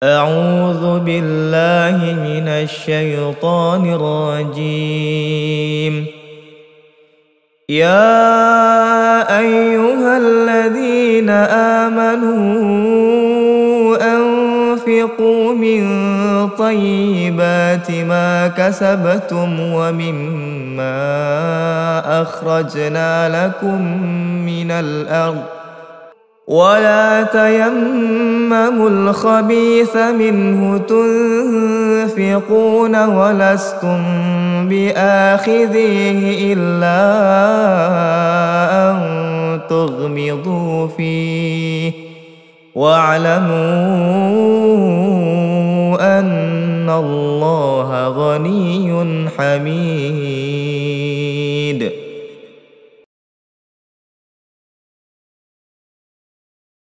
أعوذ بالله من الشيطان الرجيم. يا أيها الذين آمنوا أنفقوا من طيبات ما كسبتم ومما أخرجنا لكم من الأرض ولا تيمموا الخبيث منه تنفقون ولستم بآخذيه إلا أن تغمضوا فيه واعلموا أن الله غني حميد.